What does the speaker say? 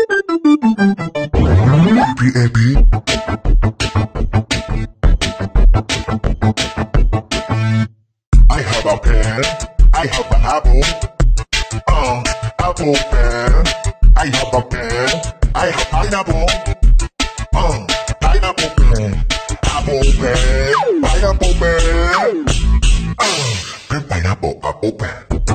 PPAP. I have a pen, I have an apple. Apple pen. I have a pen, I have pineapple. Pineapple pen. Apple pen, pineapple pen. Pen, pineapple, apple pen.